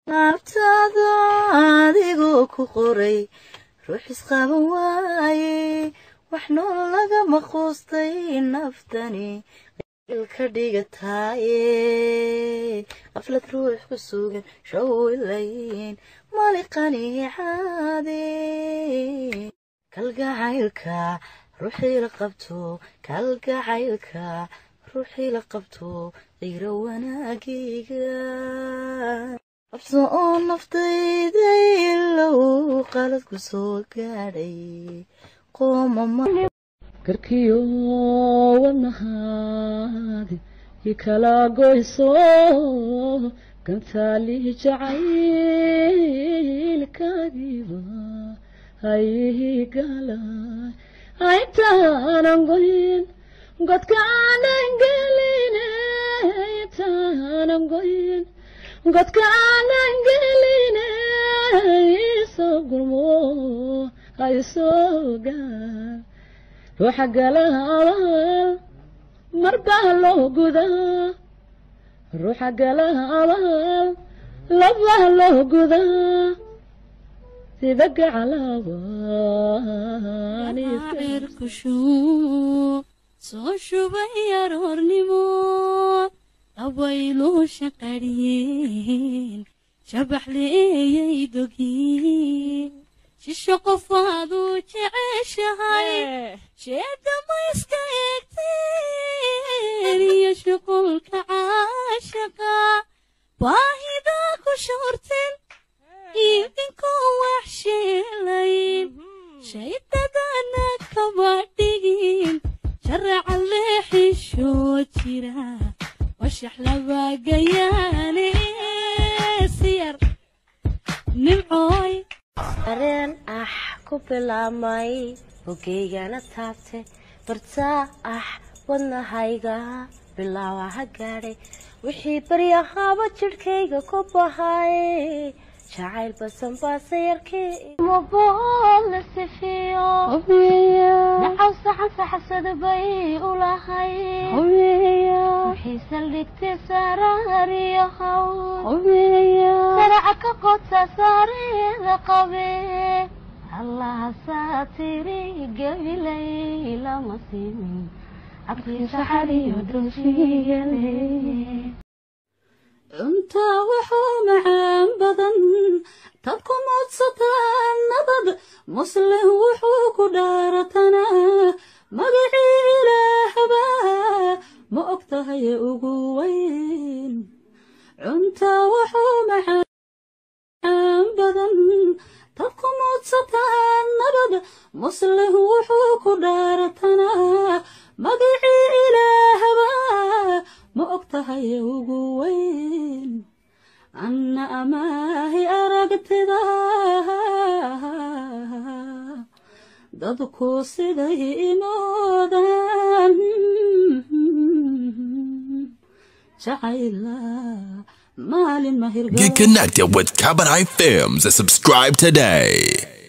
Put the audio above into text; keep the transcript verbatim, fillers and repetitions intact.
naftaada adigoo ku qoray ruux isqaban waaye wax nool lagama quustay naftani ilka dhigataaye qaflad ruux ku sugan shawilayn maliqani caade kalgacaylka ruuxii la qabto kalgacaylka ruuxii la qabto qiiro wanaagiga abso oo naftayda ilow qalad ku soo gaadhay qoomama karkiyo wadnahaadi ikala goyso kantaali jacaylkaagiiba haygalay aytaanan goyn godkaanan geline aytaanan goyn godkaanan geline isoo gurmo haysoo gaar ruuxa galaabal marbaa loo gudaa ruuxa galaabal labaa loo gudaa sida gacalaabaan soo shubay aroornimo awayluu shaqariyeen shabax leeyay dogiin shisho qofaaduu jeceshahay sheeda ma iska eegteen iyo shuqulka caashaqa baahidaa ku shurteen idinkoo wax sheelayn shaydadana kaba dhigin sharaca leexishoo jira washax labaagayaane siyar nimcooy areen ah ku bilaamay bogeygana taabte bartaa ah wadnahayga bilaawa ha gaadhay wixii baryahaaba jidhkayga ku bahay jacayl basan baase yarkii mabool la sifiyo nacaw saxan saxasada bay u lahay wixii saldhigtay saraariyo haw saraca ka qodsa saarida qabe allaha saatiri gabilay lama simin cabkii saxariyo dulshiyale أنت وحو معان بدن تدكو موتسطان نبض مسلم وحو كدارتنا مقعي إلهبا مؤكتها يقوين أنت وحو معان بدن تدكو موتسطان نبض مسلم وحو كدارتنا مقعي إلهبا مؤكتها يوغوين أنا أماهي أرقتها دادكو سيدي مودان جعيلا مال المهر Get connected with Cabaret Films and subscribe today.